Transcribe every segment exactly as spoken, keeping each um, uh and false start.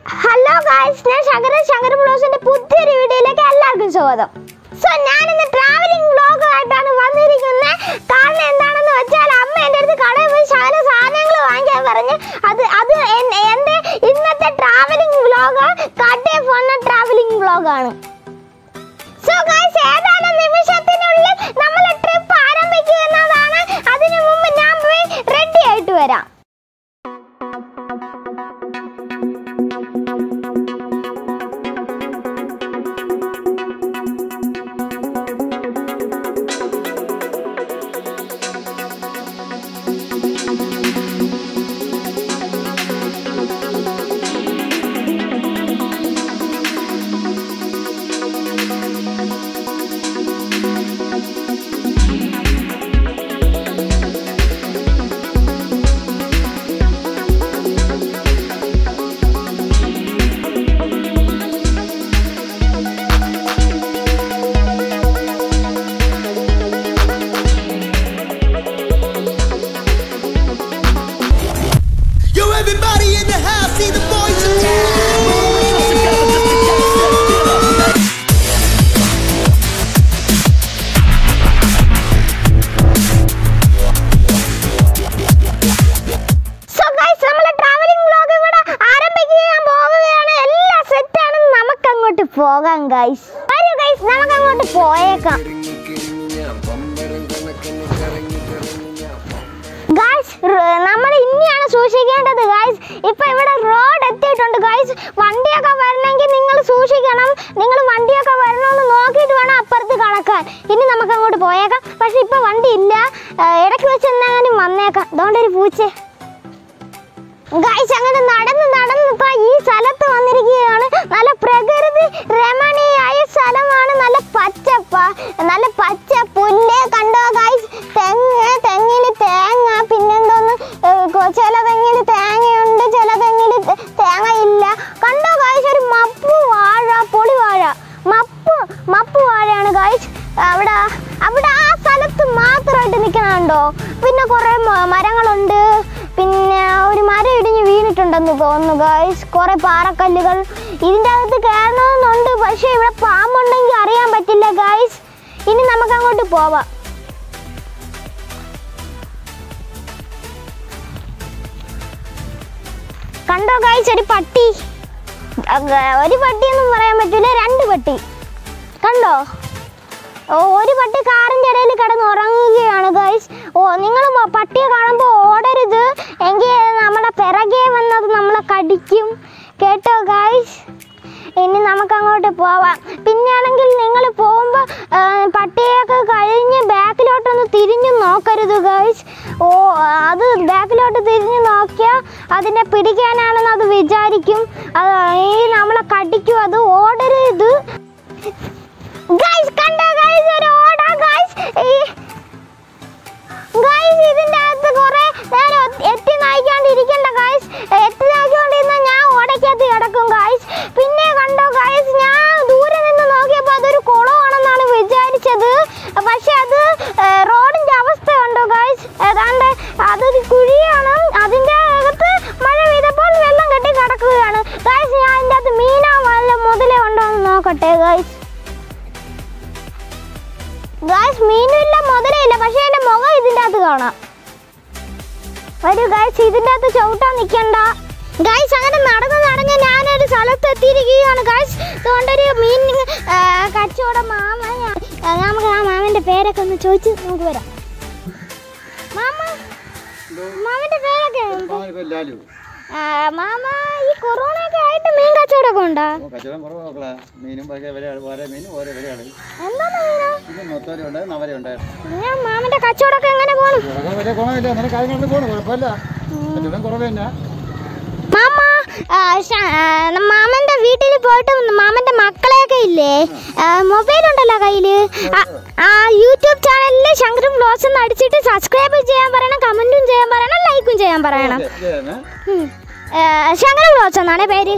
Hello guys, I am Sankaran. Sankaran vlogs in the പുതിയൊരു വീഡിയോയിലേക്ക് എല്ലാവർക്കും സ്വാഗതം. സോ ഞാൻ ഇന്ന് ട്രാവലിംഗ് വ്ലോഗ് ആയിട്ടാണ് വന്നിരിക്കുന്നത്. കാരണം എന്താണെന്ന് വെച്ചാൽ അമ്മ എൻ്റെ അടുത്ത് കടയിൽ പോയി ശകല സാധനങ്ങൾ വാങ്ങിക്കാൻ പറഞ്ഞു. അത് അത് എൻ്റെ ഇന്നത്തെ ട്രാവലിംഗ് വ്ലോഗ് കടയിൽ പോകുന്ന ട്രാവലിംഗ് വ്ലോഗ് ആണ്. സോ ഗൈസ്, ഏതാനും നിമിഷത്തിനുള്ളിൽ നമ്മൾ ട്രിപ്പ് ആരംഭിക്കുന്നതാണ്. അതിനു മുമ്പ് ഞാൻ പോയി റെഡി ആയിട്ട് വരാം. Everybody in the house, see the boys in town. So guys, നമ്മൾ ട്രാവലിംഗ് വ്ലോഗ് ഇവിടെ ആരംഭിക്കാൻ പോവുകയാണ്. എല്ലാം സെറ്റ് ആണ്. നമുക്ക് അങ്ങോട്ട് പോകാം ഗൈസ്. വരൂ ഗൈസ്, നമുക്ക് അങ്ങോട്ട് പോയേക്കാം. ഗൈസ്, നമ്മൾ ഇനിയാണ് സൂക്ഷിക്കേണ്ടത് ഗൈസ്. ഇപ്പൊ ഇവിടെ റോഡ് എത്തിയിട്ടുണ്ട് ഗൈസ്. വണ്ടിയൊക്കെ വരണമെങ്കിൽ നിങ്ങൾ സൂക്ഷിക്കണം. നിങ്ങൾ വണ്ടിയൊക്കെ വരണമെന്ന് നോക്കിയിട്ട് വേണം അപ്പുറത്ത് കടക്കാൻ. ഇനി നമുക്ക് അങ്ങോട്ട് പോയേക്കാം. പക്ഷെ ഇപ്പൊ വണ്ടി ഇല്ല. ഇടയ്ക്ക് വെച്ച് എന്നാലും വന്നേക്കാം. അതുകൊണ്ടൊരു പൂച്ച ഗൈസ്. അങ്ങനെ നടന്ന് നടന്ന് ഇപ്പൊ ഈ സ്ഥലത്ത് വന്നിരിക്കുകയാണ്. നല്ല പ്രകൃതി രമണീയായ സ്ഥലമാണ്. നല്ല പച്ചപ്പ, നല്ല പച്ച പുല്ല് കണ്ടോ ഗൈസ്. തെങ്ങ്, തെങ്ങിന് തേങ്ങ, പിന്നെന്തോന്ന് ചില തെങ്ങിന് തേങ്ങയുണ്ട്, ചില തെങ്ങിന് തേങ്ങയില്ല. കണ്ടോ ഗൈസ്, ഒരു മപ്പ് വാഴ, പൊളി വാഴ, മപ്പ് മപ്പ് വാഴയാണ് ഗൈസ്. അവിടെ അവിടെ ആ സ്ഥലത്ത് മാത്രമായിട്ട് നിൽക്കണുണ്ടോ. പിന്നെ കുറെ മരങ്ങളുണ്ട്. പിന്നെ ഒരു മരം ഇടിഞ്ഞ് വീണിട്ടുണ്ടെന്ന് തോന്നുന്നു ഗൈസ്. കുറെ പാറക്കല്ലുകൾ. ഇതിൻ്റെ അകത്ത് കയറണമെന്നുണ്ട്. പക്ഷെ ഇവിടെ പാമ്പുണ്ടെങ്കിൽ അറിയാൻ പറ്റില്ല ഗൈസ്. ഇനി നമുക്ക് അങ്ങോട്ട് പോവാം. കണ്ടോ ഗൈസ്, ഒരു പട്ടി. ഒരു പട്ടിയൊന്നും പറയാൻ പറ്റില്ല, രണ്ട് പട്ടി കണ്ടോ. ഒരു പട്ടി കാറിൻ്റെ ഇടയിൽ കിടന്ന് ഉറങ്ങുകയാണ് ഗൈസ്. ഓ, നിങ്ങൾ പട്ടിയെ കാണുമ്പോൾ ഓടരുത്, എങ്കിൽ നമ്മുടെ പിറകെ വന്നത് നമ്മളെ കടിക്കും കേട്ടോ ഗൈസ്. ഇനി നമുക്ക് അങ്ങോട്ട് പോവാം. പിന്നെയാണെങ്കിൽ നിങ്ങൾ പോകുമ്പോൾ പട്ടിയൊക്കെ കഴിഞ്ഞ് ബാക്കിലോട്ടൊന്ന് തിരിഞ്ഞു നോക്കരുത് ഗൈസ്. ഓ, അത് ബാക്കിലോട്ട് തിരിഞ്ഞു നോക്കിയാൽ അതിനെ പിടിക്കാനാണെന്ന് അത് വിചാരിക്കും. അത് ഈ നമ്മളെ കടിക്കും. അത് ഓടരുത് ഗൈസ്. കണ്ടോ ഗൈസ്, ഒരു ഓട ഗൈസ്. ഗൈസ്, ഇതിൻ്റെ അകത്ത് കുറെ നേരം എത്തി നായിക്കാണ്ടിരിക്കണ്ട ഗൈസ്. എത്തി നായിക്കൊണ്ടിരുന്നാൽ ഞാൻ ഓടയ്ക്കകത്ത് കിടക്കും ഗൈസ്. പിന്നെ കണ്ടോ ഗൈസ്, ഞാൻ ദൂരെ നിന്ന് നോക്കിയപ്പോൾ അതൊരു കുളമാണെന്നാണ് വിചാരിച്ചത്. പക്ഷെ അത് റോഡിൻ്റെ അവസ്ഥ കണ്ടോ ഗൈസ്. ഏതാണ്ട് അതൊരു കുഴിയാണ്. അതിൻ്റെ അകത്ത് മഴ പെയ്തപ്പോൾ വെള്ളം കെട്ടി കിടക്കുകയാണ് ഗൈസ്. ഞാൻ അതിൻ്റെ അകത്ത് മീനോ വല്ല മുതലേ ഉണ്ടോ എന്ന് നോക്കട്ടെ ഗൈസ്. ഗൈസ്, മീനില്ല, മുതലയില്ല. പക്ഷെ എൻ്റെ മുഖം ഇതിൻ്റെ അകത്ത് കാണാം. വരൂ ഗൈസ്, ഇതിൻ്റെ അകത്ത് ചവിട്ടാൻ നിൽക്കണ്ട ഗൈസ്. അങ്ങനെ നടന്ന് നടന്ന് ഞാനൊരു സ്ഥലത്ത് എത്തിയിരിക്കുകയാണ് ഗൈസ്. അതുകൊണ്ടൊരു മീൻ കച്ചവടം മാമ, നമുക്ക് ആ മാമൻ്റെ പേരൊക്കെ ഒന്ന് ചോദിച്ച് നമുക്ക് വരാം. മാമ, മാമൻ്റെ പേരൊക്കെ മാമ, ഈ കൊറോണയൊക്കെ ആയിട്ട് മീൻ കച്ചവടമൊക്കെ ഉണ്ടോ? ഞാൻ മാമന്റെ കച്ചവടമൊക്കെ എങ്ങനെ പോകണം? മാമ, മാമന്റെ വീട്ടിൽ പോയിട്ട് മാമന്റെ മക്കളെയൊക്കെ ഇല്ലേ, മൊബൈൽ ഉണ്ടല്ലോ കയ്യില്, ആ യൂട്യൂബ് ചാനലിൽ ശങ്കരൻ വ്ലോഗ്സ് എന്ന് അടിച്ചിട്ട് സബ്സ്ക്രൈബ് ചെയ്യാൻ പറയണം, കമന്റും ചെയ്യാൻ പറയണം, ലൈക്കും ചെയ്യാൻ പറയണം. ശങ്കരൻ വ്ലോഗ്സ് എന്നാണ് പേര്.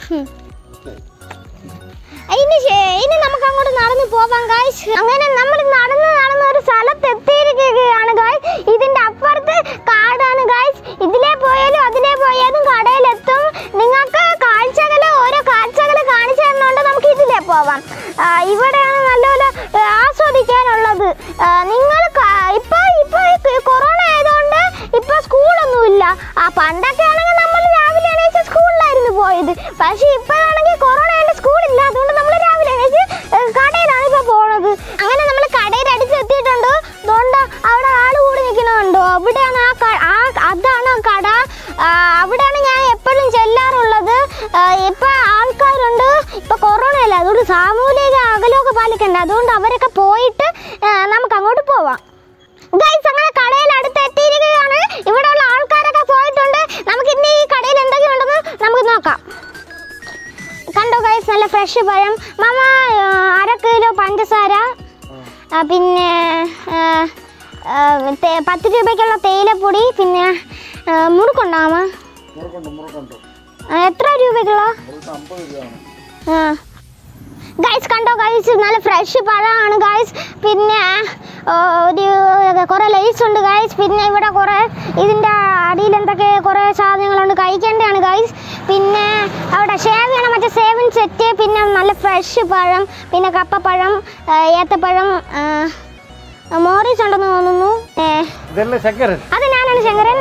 ഇനി ഇനി നമുക്ക് അങ്ങോട്ട് നടന്നു പോവാം ഗൈസ്. അങ്ങനെ നമ്മൾ നടന്ന് നടന്ന് ഒരു സ്ഥലത്ത് എത്തിയിരിക്കുകയാണ് ഗൈസ്. ഇതിന്റെ അപ്പുറത്ത് കാടാണ് ഗൈസ്. ഇതിലെ പോയാലും അതിലെ പോയാലും കടയിലെത്തും. നിങ്ങൾക്ക് കാഴ്ചകൾ നിങ്ങൾ ഇപ്പൊ ഇപ്പൊ കൊറോണ ആയതുകൊണ്ട് ഇപ്പൊ സ്കൂളൊന്നുമില്ല. ആ പണ്ടൊക്കെ ആണെങ്കിൽ നമ്മൾ രാവിലെ എണീച്ച് സ്കൂളിലായിരുന്നു പോയത്. പക്ഷെ ഇപ്പോഴാണെങ്കിൽ കൊറോണ ആയിട്ട് സ്കൂളില്ല. അതുകൊണ്ട് നമ്മൾ രാവിലെ എണീച്ച് കടയിലാണ് ഇപ്പൊ പോണത്. അങ്ങനെ നമ്മൾ കടയിൽ അടുത്തെത്തിയിട്ടുണ്ട്. അതുകൊണ്ട് അവിടെ ആള് കൂടി നിൽക്കണുണ്ടോ? അവിടെയാണ് ആ അതാണ് ആ കട. അവിടെയാണ് ഞാൻ എപ്പോഴും ചെല്ലാറുള്ളത്. ഇപ്പൊ ആൾക്കാരുണ്ട്. ഇപ്പൊ കൊറോണ അല്ല, അതുകൊണ്ട് സാമൂഹിക അകലമൊക്കെ പാലിക്കണ്ട. അതുകൊണ്ട് അവരൊക്കെ പോയിട്ട് നമുക്ക് അങ്ങോട്ട് പോവാം. ഗൈസ് അങ്ങനെ കടയിൽ അടുത്ത് എത്തിയിരിക്കുകയാണ്. ഇവിടെയുള്ള ആൾക്കാരൊക്കെ പോയിട്ടുണ്ട്. നമുക്ക് ഇന്ന് ഈ കടയിൽ എന്തൊക്കെയുണ്ടെന്ന് നമുക്ക് നോക്കാം. കണ്ടോ ഗൈസ്, നല്ല ഫ്രഷ് പഴം. മാമ അര കിലോ പഞ്ചസാര, പിന്നെ പത്ത് രൂപയ്ക്കുള്ള തേയിലപ്പൊടി, പിന്നെ മുറുക്കുണ്ടോ മാമ? എത്ര രൂപയ്ക്കുള്ള? ഗൈസ് കണ്ടോ ഗൈസ്, നല്ല ഫ്രഷ് പഴമാണ് ഗൈസ്. പിന്നെ ഒരു കുറേ ലൈസ് ഉണ്ട് ഗൈസ്. പിന്നെ ഇവിടെ കുറേ ഇതിൻ്റെ അടിയിൽ എന്തൊക്കെ കുറേ സാധനങ്ങളുണ്ട്, കഴിക്കേണ്ടതാണ് ഗൈസ്. പിന്നെ അവിടെ ഷേവ് ചെയ്യണം, മറ്റേ സേവൻ സെറ്റ്. പിന്നെ നല്ല ഫ്രഷ് പഴം, പിന്നെ കപ്പപ്പഴം, ഏത്തപ്പഴം, മോറീസ് ഉണ്ടെന്ന് തോന്നുന്നു. അത് ഞാനാണ് ശങ്കരൻ.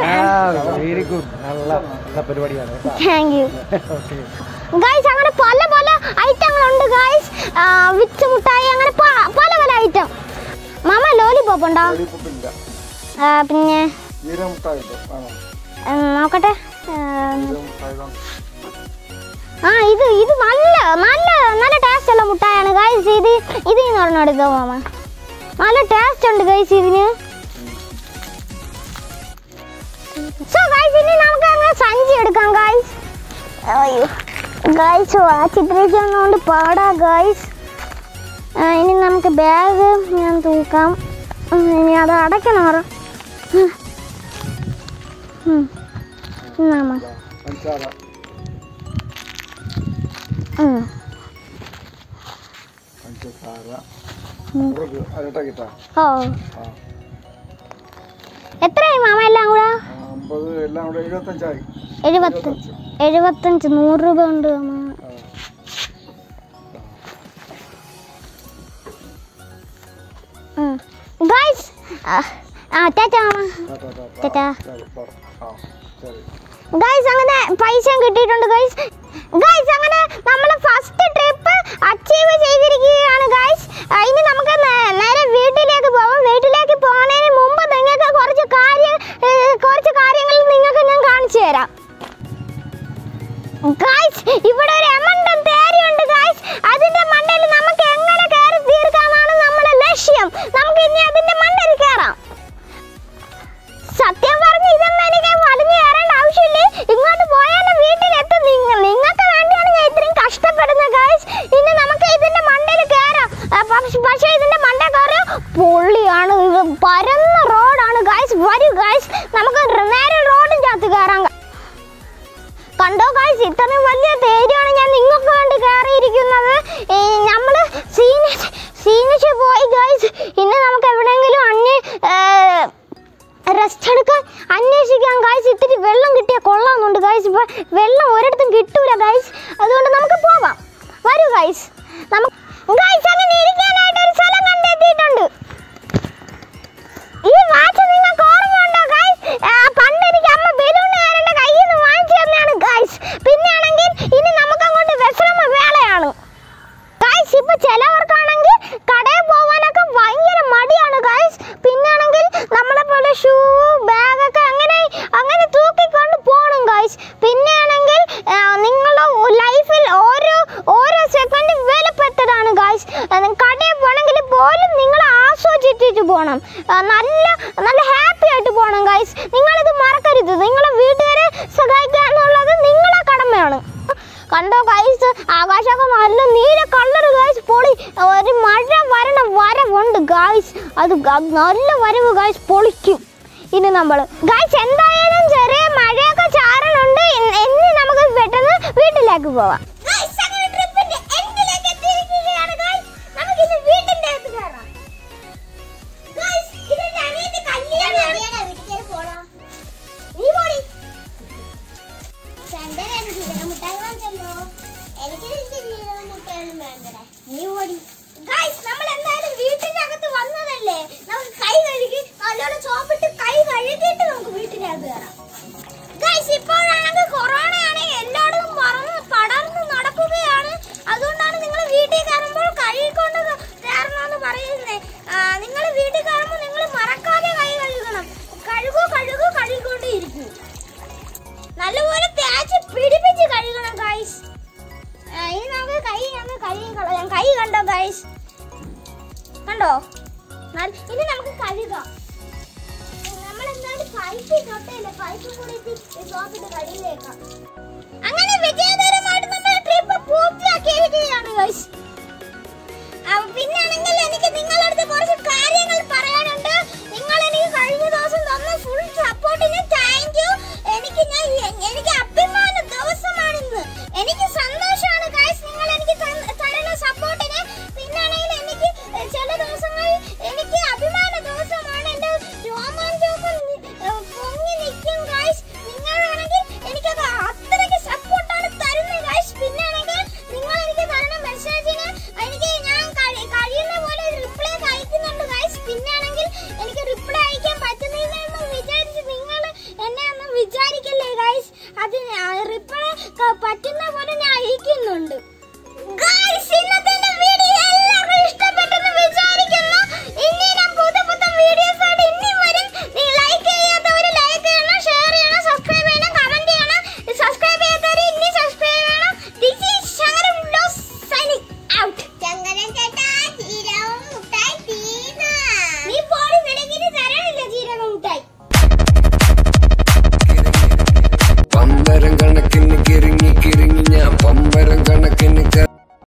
Thank you guys. അങ്ങനെ പല പല ഐറ്റങ്ങളുണ്ട് ഗൈസ്. വിച്ച് മുട്ടായി, അങ്ങനെ പല പല ഐറ്റം. മാമ ലോലിപോപ്പ് ഉണ്ടോ? പിന്നെ നോക്കട്ടെ. ആ ഇത് ഇത് നല്ല നല്ല നല്ല ടേസ്റ്റ് ഉള്ള മുട്ടായാണ് ഗൈസ്. ഇത് ഇത് പറഞ്ഞോ എടുത്തോ മാമ. നല്ല ടേസ്റ്റ് ഉണ്ട് ഗൈസ് ഇതിന്. സോ ഗൈസ് ഇനി നമുക്ക് അങ്ങനെ സഞ്ചി എടുക്കാം ഗൈസ്. അയ്യോ ഗൈസ്, ആ ചിത്രീകരണമുണ്ട് പാടാ ഗൈസ്. ഇനി നമുക്ക് ബാഗ് ഞാൻ തൂക്കാം. ഇനി അത് അടയ്ക്കണം. ഓ എത്രയായി മാമ എല്ലാം കൂടെ? എഴുപത്തഞ്ച് എഴുപത്തഞ്ച് നൂറ് രൂപ ഉണ്ട് മാമ. ഗൈസ് ടാറ്റാ മാമ. Tata guys. അങ്ങനെ പൈസ കിട്ടിയിട്ടുണ്ട് ഗൈസ്. ഗൈസ് അങ്ങനെ നമ്മൾ ഫസ്റ്റ് ട്രിപ്പ് അച്ചീവ് ചെയ്തിരിക്കുകയാണ് ഗൈസ്. ഇനി നമുക്ക് നേരെ വീട്ടിലേക്ക് പോകാം. വീട്ടിലേക്ക് പോകുന്നതിന് മുമ്പ് നിങ്ങൾക്ക് കുറച്ച് കാര്യം കുറച്ച് കാര്യങ്ങൾ നിങ്ങൾക്ക് ഞാൻ കാണിച്ചു തരാം ഗൈസ്. ഇവിടെ ഒരു എമണ്ടൻ തേരിയുണ്ട് ഗൈസ്. അതിന്റെ മണ്ടയിൽ നമുക്ക് എങ്ങനെ കയറി തീർക്കാനാണ് നമ്മുടെ ലക്ഷ്യം. നമുക്ക് ഇനി അതിന്റെ മണ്ടയിൽ കയറാം. സത്യം പറഞ്ഞ് ഇതൊന്നും എനിക്ക് വലിഞ്ഞു കയറേണ്ട ആവശ്യമില്ല. ഇങ്ങോട്ട് പോയാലും വീട്ടിലെത്തും. നിങ്ങൾക്ക് വേണ്ടിയാണ് ഞാൻ ഇത്രയും കഷ്ടപ്പെടുന്നത് ഗൈസ്. ഇനി നമുക്ക് ഇതിന്റെ മണ്ടയിൽ കയറാം. പക്ഷേ ഇതിന്റെ മണ്ട കയറിയ പൊള്ളിയാണ്. പരന്ന റോഡാണ് ഗൈസ്. വരൂ ഗൈസ്, നമുക്ക് നേരെ റോഡിൻ്റെ അകത്ത് കയറാം. കണ്ടോ ഗൈസ്, ഇത്രയും വലിയ തേരിയാണ് ഞാൻ നിങ്ങൾക്ക് വേണ്ടി കയറിയിരിക്കുന്നത്. നമ്മൾ സീനിച്ച് സീനിച്ച് പോയി ഗൈസ്. ഇനി നമുക്ക് എവിടെയെങ്കിലും അന്യ റെസ്റ്റ് എടുക്കാൻ അന്വേഷിക്കാം ഗൈസ്. ഇത്തിരി വെള്ളം കിട്ടിയാൽ കൊള്ളാമെന്നുണ്ട് ഗൈസ്. ഇപ്പോൾ വെള്ളം ഒരിടത്തും കിട്ടൂല ഗൈസ്. അതുകൊണ്ട് നമുക്ക് പോവാം. വരൂ ഗൈസ്. നമുക്ക് ഗൈസ് അങ്ങനെ ഇരിക്കാനായിട്ട് ഒരു സ്ഥലം കണ്ടെത്തിയിട്ടുണ്ട്. ഈ വാച്ച് നിങ്ങൾക്ക് ഓർമ്മയുണ്ടോ ഗൈസ്? പണ്ട് എനിക്ക് അമ്മ ബലൂണുകാരുടെ കയ്യിൽ നിന്ന് വാങ്ങിച്ചു തന്നെയാണ് ഗൈസ്. പിന്നെയാണെങ്കിൽ ഇനി നമുക്ക് അങ്ങോട്ട് വിശ്രമ വേളയാണ് ഗൈസ്. ഇപ്പൊ ചിലവർക്കാണെങ്കിൽ കടയിൽ പോകാനൊക്കെ ഭയങ്കര മടിയാണ് ഗൈസ്. പിന്നെയാണെങ്കിൽ നമ്മളെ പോലെ ഷൂ ബാഗൊക്കെ അങ്ങനെ അങ്ങനെ തൂക്കിക്കൊണ്ട് പോകണം ഗൈസ്. പിന്നെയാണെങ്കിൽ നിങ്ങളുടെ ലൈഫിൽ ഓരോ ഓരോ സെക്കൻഡും വിലപ്പെട്ടതാണ് ഗൈസ്. കടയിൽ പോകണമെങ്കിൽ പോലും നിങ്ങൾ ആസ്വദിച്ചിട്ട് പോകണം. നല്ല നല്ല ഹാപ്പി ആയിട്ട് പോകണം ഗൈസ്. നിങ്ങളിത് മറക്കരുത്. നിങ്ങളെ വീട്ടുകാരെ സഹായിക്കുക എന്നുള്ളത് നിങ്ങളെ കടമയാണ്. കണ്ടോ ഗൈസ്, ആകാശമൊക്കെ നല്ല നീല കളർ ഗൈസ്. പൊളി. ഒരു മഴ വരണ വരവുണ്ട് ഗൈസ്. അത് നല്ല വരവ് ഗൈസ്, പൊളിക്കും. ഇനി നമ്മൾ ഗൈസ് എന്തായാലും ചെറിയ മഴയൊക്കെ ചാറണുണ്ട്. ഇനി നമുക്ക് പെട്ടെന്ന് വീട്ടിലേക്ക് പോവാം. നമ്മൾ എന്തായാലും വീട്ടിന്റെ അകത്ത് വന്നതല്ലേ, കണ്ടോ ഗൈസ്, കണ്ടോ? ഇനി നമുക്ക് കഴുകാം. നമ്മളെന്തായാലും പൈപ്പ് തൊട്ടയില്ല, പൈപ്പ് കൂടി സോപ്പിട്ട് കഴുകിയേക്കാം. അങ്ങനെ വിജയതര